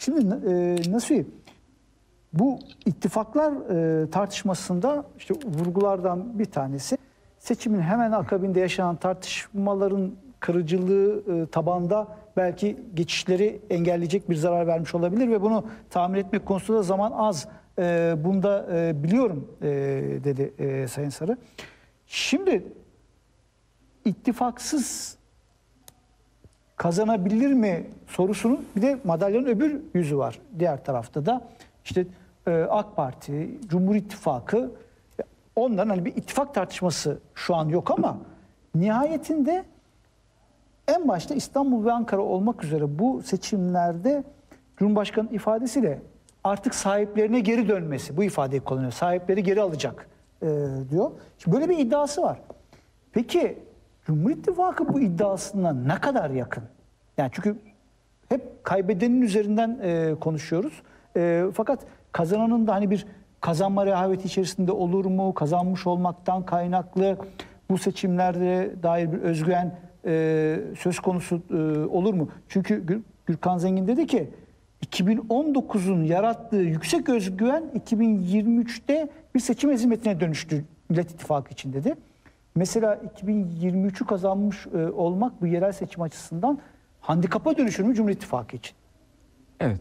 Şimdi Nasuhi, bu ittifaklar tartışmasında işte vurgulardan bir tanesi seçimin hemen akabinde yaşanan tartışmaların kırıcılığı tabanda belki geçişleri engelleyecek bir zarar vermiş olabilir ve bunu tahmin etmek konusunda zaman az. Bunda biliyorum dedi Sayın Sarı. Şimdi ittifaksız kazanabilir mi sorusunun bir de madalyanın öbür yüzü var. Diğer tarafta da işte AK Parti, Cumhur İttifakı, onların hani bir ittifak tartışması şu an yok ama nihayetinde en başta İstanbul ve Ankara olmak üzere bu seçimlerde Cumhurbaşkanı ifadesiyle artık sahiplerine geri dönmesi, bu ifadeyi kullanıyor. Sahipleri geri alacak diyor. Şimdi böyle bir iddiası var. Peki Cumhur İttifakı bu iddiasına ne kadar yakın? Yani çünkü hep kaybedenin üzerinden konuşuyoruz. Fakat kazananın da hani bir kazanma rehaveti içerisinde olur mu? Kazanmış olmaktan kaynaklı bu seçimlerde dair bir özgüven söz konusu olur mu? Çünkü Gürkan Zengin dedi ki 2019'un yarattığı yüksek özgüven 2023'te bir seçim hezimetine dönüştü Millet İttifakı için dedi. Mesela 2023'ü kazanmış olmak bu yerel seçim açısından handikapa dönüşür mü Cumhur İttifakı için? Evet.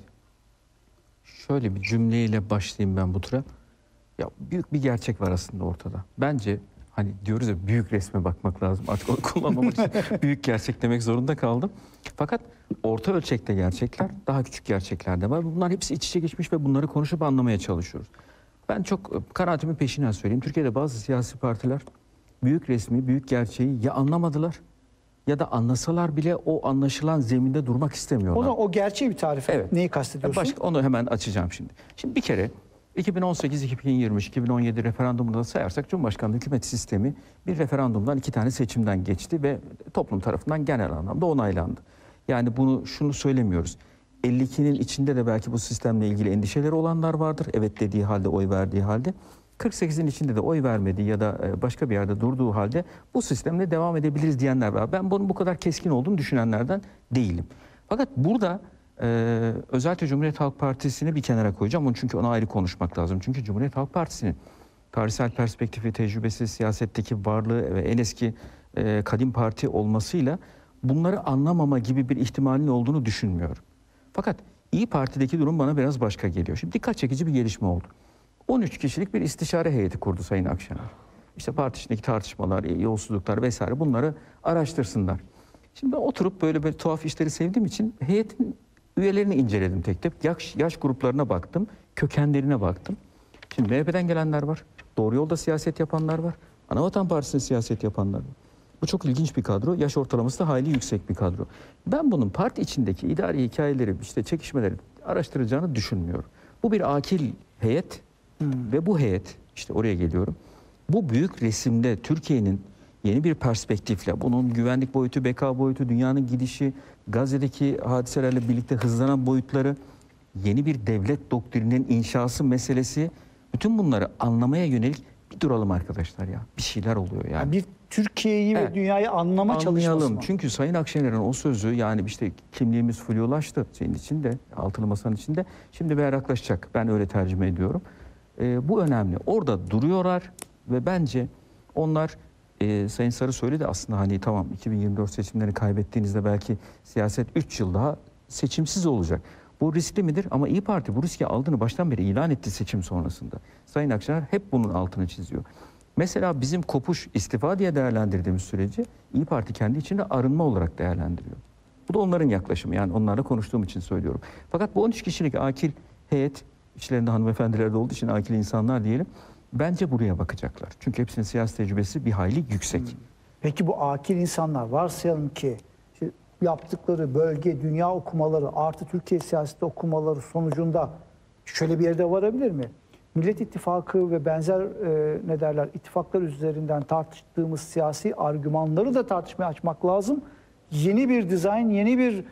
Şöyle bir cümleyle başlayayım ben bu tura. Ya büyük bir gerçek var aslında ortada. Bence hani diyoruz ya büyük resme bakmak lazım. Artık onu kullanmamak için büyük gerçek demek zorunda kaldım. Fakat orta ölçekte gerçekler, daha küçük gerçekler de var. Bunlar hepsi iç içe geçmiş ve bunları konuşup anlamaya çalışıyoruz. Ben çok kanaatimin peşinden söyleyeyim. Türkiye'de bazı siyasi partiler büyük resmi, büyük gerçeği ya anlamadılar ya da anlasalar bile o anlaşılan zeminde durmak istemiyorlar. O gerçeği bir tarif et. Evet. Neyi kastediyorsun? Onu hemen açacağım şimdi. Şimdi bir kere 2018, 2023, 2017 referandumunu da sayarsak Cumhurbaşkanlığı hükümet sistemi bir referandumdan 2 tane seçimden geçti ve toplum tarafından genel anlamda onaylandı. Yani şunu söylemiyoruz. 52'nin içinde de belki bu sistemle ilgili endişeleri olanlar vardır. Evet dediği halde, oy verdiği halde. 48'in içinde de oy vermediği ya da başka bir yerde durduğu halde bu sistemle devam edebiliriz diyenler var. Ben bunun bu kadar keskin olduğunu düşünenlerden değilim. Fakat burada özellikle Cumhuriyet Halk Partisi'ni bir kenara koyacağım. Çünkü ona ayrı konuşmak lazım. Çünkü Cumhuriyet Halk Partisi'nin tarihsel perspektifi, tecrübesi, siyasetteki varlığı ve en eski kadim parti olmasıyla bunları anlamama gibi bir ihtimalin olduğunu düşünmüyorum. Fakat İYİ Parti'deki durum bana biraz başka geliyor. Şimdi dikkat çekici bir gelişme oldu. 13 kişilik bir istişare heyeti kurdu Sayın Akşener. İşte parti içindeki tartışmalar, yolsuzluklar vesaire bunları araştırsınlar. Şimdi ben oturup böyle tuhaf işleri sevdiğim için heyetin üyelerini inceledim tek tek. Yaş gruplarına baktım, kökenlerine baktım. Şimdi MHP'den gelenler var, Doğru Yolda siyaset yapanlar var, Anavatan Partisi'nde siyaset yapanlar var. Bu çok ilginç bir kadro. Yaş ortalaması da hayli yüksek bir kadro. Ben bunun parti içindeki idari hikayeleri, işte çekişmeleri araştıracağını düşünmüyorum. Bu bir akil heyet ve bu heyet, işte oraya geliyorum. Bu büyük resimde Türkiye'nin yeni bir perspektifle, bunun güvenlik boyutu, beka boyutu, dünyanın gidişi, Gazze'deki hadiselerle birlikte hızlanan boyutları, yeni bir devlet doktrininin inşası meselesi, bütün bunları anlamaya yönelik bir duralım arkadaşlar ya. Bir şeyler oluyor yani. Bir Türkiye'yi ve dünyayı anlama çalışması mı? Çünkü Sayın Akşener'in o sözü, yani işte kimliğimiz flulaştı senin içinde, altılı masanın içinde. Şimdi berraklaşacak. Ben öyle tercüme ediyorum. Bu önemli. Orada duruyorlar ve bence onlar Sayın Sarı söyledi aslında, hani tamam 2024 seçimlerini kaybettiğinizde belki siyaset 3 yıl daha seçimsiz olacak. Bu riskli midir? Ama İYİ Parti bu riski aldığını baştan beri ilan etti seçim sonrasında. Sayın Akşener hep bunun altını çiziyor. Mesela bizim kopuş, istifa diye değerlendirdiğimiz süreci İYİ Parti kendi içinde arınma olarak değerlendiriyor. Bu da onların yaklaşımı, yani onlarla konuştuğum için söylüyorum. Fakat bu 13 kişilik akil heyet, içlerinde hanımefendiler de olduğu için akil insanlar diyelim, bence buraya bakacaklar. Çünkü hepsinin siyasi tecrübesi bir hayli yüksek. Peki bu akil insanlar, varsayalım ki işte yaptıkları bölge, dünya okumaları artı Türkiye siyaseti okumaları sonucunda şöyle bir yerde varabilir mi? Millet İttifakı ve benzer ittifaklar üzerinden tartıştığımız siyasi argümanları da tartışmaya açmak lazım. Yeni bir dizayn, yeni bir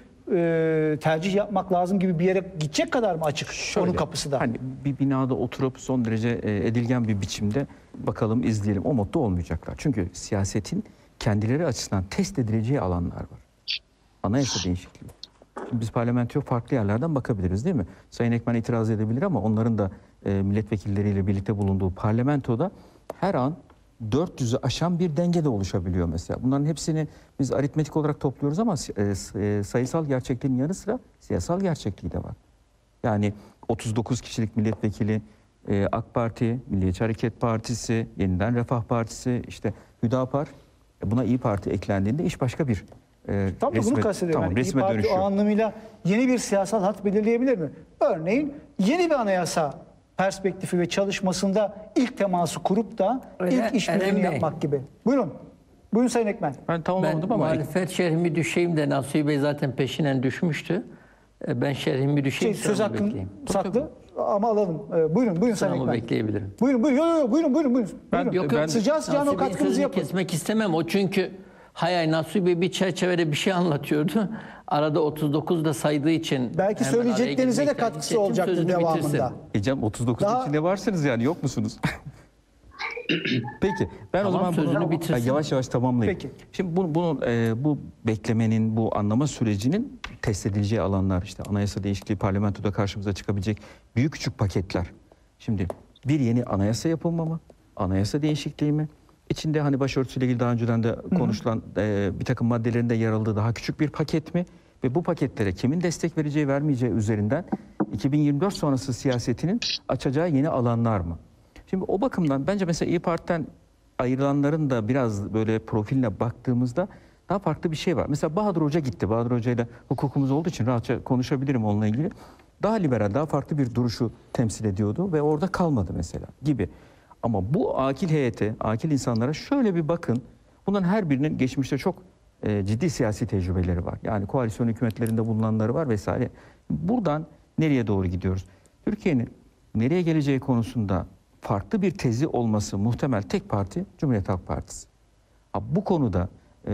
tercih yapmak lazım gibi bir yere gidecek kadar mı açık onun kapısı da? Hani bir binada oturup son derece edilgen bir biçimde bakalım, izleyelim, o modda olmayacaklar. Çünkü siyasetin kendileri açısından test edileceği alanlar var. Anayasa değişikliği, Biz parlamentoya farklı yerlerden bakabiliriz değil mi? Sayın Ekmen itiraz edebilir ama onların da milletvekilleriyle birlikte bulunduğu parlamentoda her an 400'ü aşan bir denge de oluşabiliyor mesela. Bunların hepsini biz aritmetik olarak topluyoruz ama sayısal gerçekliğin yanı sıra siyasal gerçekliği de var. Yani 39 kişilik milletvekili, AK Parti, Milliyetçi Hareket Partisi, Yeniden Refah Partisi, işte Hüdapar, buna İYİ Parti eklendiğinde iş başka bir Tam da bunu kastediyorum. Yani İYİ resme Parti dönüşüyor. o anlamıyla yeni bir siyasal hat belirleyebilir mi? Örneğin yeni bir anayasa perspektifi ve çalışmasında ilk teması kurup da ilk işbirliğini Eren Bey. yapmak gibi. Buyurun. Buyurun Sayın Ekmen. Ben Ben tamamlamadım ama muhalefet şerhimi düşeyim de Nasuhi Bey zaten peşinen düşmüştü. Ben şerhimi düşeyim. Söz sıramı hakkın bekleyeyim. saklı ama alalım. Buyurun Sayın Sıramı Ekmen. bekleyebilirim. Buyurun. Buyurun. Ben- Buyurun. ben- Sıcağı sıcağına o Nasuhi Bey'in katkınızı sözünü yapın. kesmek istemem. O çünkü hayır Nasuhi Bey bir çerçevede bir şey anlatıyordu. Arada 39 da saydığı için. Belki hemen araya söyleyeceklerinize de girmekten katkısı hissettim, olacaktır sözünü bitirsin. devamında. Cem 39'un Daha- içinde varsınız yani yok musunuz? Peki ben Tamam, o zaman sözünü bunu bitirsin. yavaş yavaş tamamlayayım. Peki. Şimdi bu beklemenin, bu anlama sürecinin test edileceği alanlar, işte anayasa değişikliği, parlamentoda karşımıza çıkabilecek büyük küçük paketler. Şimdi bir yeni anayasa yapılma mı? Anayasa değişikliği mi? İçinde hani başörtüsüyle ilgili daha önceden de konuşulan bir takım maddelerinde yer aldığı daha küçük bir paket mi? Ve bu paketlere kimin destek vereceği vermeyeceği üzerinden 2024 sonrası siyasetinin açacağı yeni alanlar mı? Şimdi o bakımdan bence mesela İYİ Parti'den ayrılanların da biraz böyle profiline baktığımızda daha farklı bir şey var. Mesela Bahadır Hoca gitti. Bahadır Hoca ile hukukumuz olduğu için rahatça konuşabilirim onunla ilgili. Daha liberal, daha farklı bir duruşu temsil ediyordu ve orada kalmadı mesela gibi. Ama bu akil heyete, akil insanlara şöyle bir bakın. Bunların her birinin geçmişte çok ciddi siyasi tecrübeleri var. Yani koalisyon hükümetlerinde bulunanları var vesaire. Buradan nereye doğru gidiyoruz? Türkiye'nin nereye geleceği konusunda farklı bir tezi olması muhtemel tek parti Cumhuriyet Halk Partisi. Bu konuda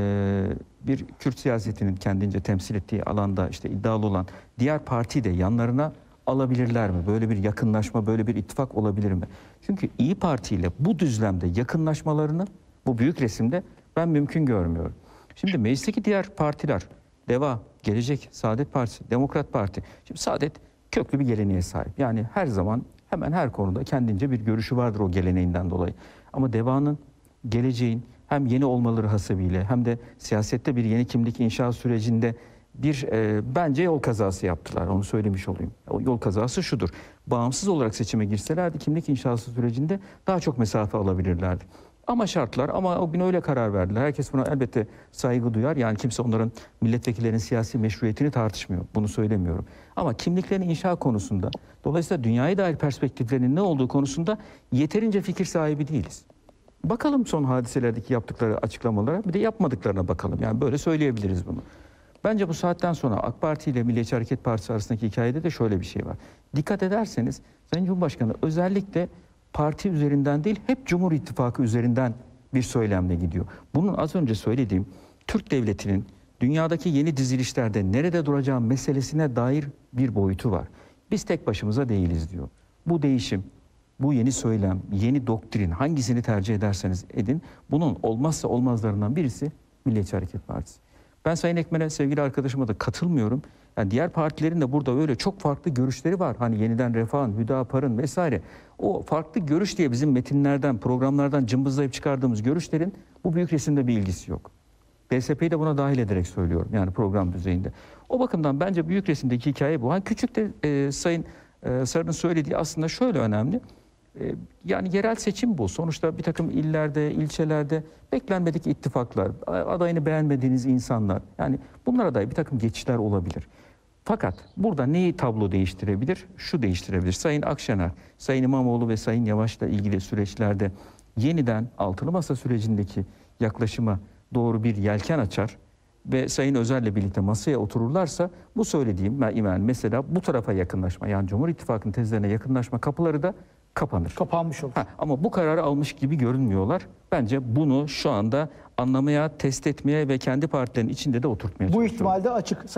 bir Kürt siyasetinin kendince temsil ettiği alanda işte iddialı olan diğer partiyi de yanlarına alabilirler mi? Böyle bir yakınlaşma, böyle bir ittifak olabilir mi? Çünkü İYİ Parti ile bu düzlemde yakınlaşmalarını bu büyük resimde ben mümkün görmüyorum. Şimdi meclisteki diğer partiler, DEVA, Gelecek, Saadet Partisi, Demokrat Parti. Şimdi Saadet köklü bir geleneğe sahip. Yani her zaman hemen her konuda kendince bir görüşü vardır o geleneğinden dolayı. Ama DEVA'nın, Geleceğin hem yeni olmaları hasebiyle hem de siyasette bir yeni kimlik inşa sürecinde bir bence yol kazası yaptılar. Onu söylemiş olayım. O yol kazası şudur. Bağımsız olarak seçime girselerdi kimlik inşası sürecinde daha çok mesafe alabilirlerdi. Ama şartlar, ama o gün öyle karar verdiler. Herkes buna elbette saygı duyar. Yani kimse onların milletvekillerinin siyasi meşruiyetini tartışmıyor. Bunu söylemiyorum. Ama kimliklerin inşa konusunda, dolayısıyla dünyaya dair perspektiflerinin ne olduğu konusunda yeterince fikir sahibi değiliz. Bakalım son hadiselerdeki yaptıkları açıklamalara, bir de yapmadıklarına bakalım. Yani böyle söyleyebiliriz bunu. Bence bu saatten sonra AK Parti ile Milliyetçi Hareket Partisi arasındaki hikayede de şöyle bir şey var. Dikkat ederseniz Sayın Cumhurbaşkanı özellikle parti üzerinden değil, hep Cumhur İttifakı üzerinden bir söylemle gidiyor. Bunun az önce söylediğim Türk Devleti'nin dünyadaki yeni dizilişlerde nerede duracağı meselesine dair bir boyutu var. Biz tek başımıza değiliz diyor. Bu değişim, bu yeni söylem, yeni doktrin hangisini tercih ederseniz edin, bunun olmazsa olmazlarından birisi Milliyetçi Hareket Partisi. Ben Sayın Ekmen'e, sevgili arkadaşıma da katılmıyorum. Yani diğer partilerin de burada öyle çok farklı görüşleri var. Hani Yeniden Refah'ın, Hüdapar'ın vesaire. O farklı görüş diye bizim metinlerden, programlardan cımbızlayıp çıkardığımız görüşlerin bu büyük resimde bir ilgisi yok. DSP'yi de buna dahil ederek söylüyorum. Yani program düzeyinde. O bakımdan bence büyük resimdeki hikaye bu. Hani küçük de Sayın Sarı'nın söylediği aslında şöyle önemli. Yani yerel seçim bu. Sonuçta bir takım illerde, ilçelerde beklenmedik ittifaklar, adayını beğenmediğiniz insanlar. Yani bunlara dair bir takım geçişler olabilir. Fakat burada neyi tablo değiştirebilir? Şu değiştirebilir. Sayın Akşener, Sayın İmamoğlu ve Sayın Yavaş'la ilgili süreçlerde yeniden altılı masa sürecindeki yaklaşıma doğru bir yelken açar ve Sayın Özer'le birlikte masaya otururlarsa bu söylediğim mesela bu tarafa yakınlaşma, yani Cumhur İttifakı'nın tezlerine yakınlaşma kapıları da kapanır. Kapanmış olur. Ama bu kararı almış gibi görünmüyorlar. Bence bunu şu anda anlamaya, test etmeye ve kendi partilerinin içinde de oturtmaya Bu çalışıyorlar. ihtimalde açık.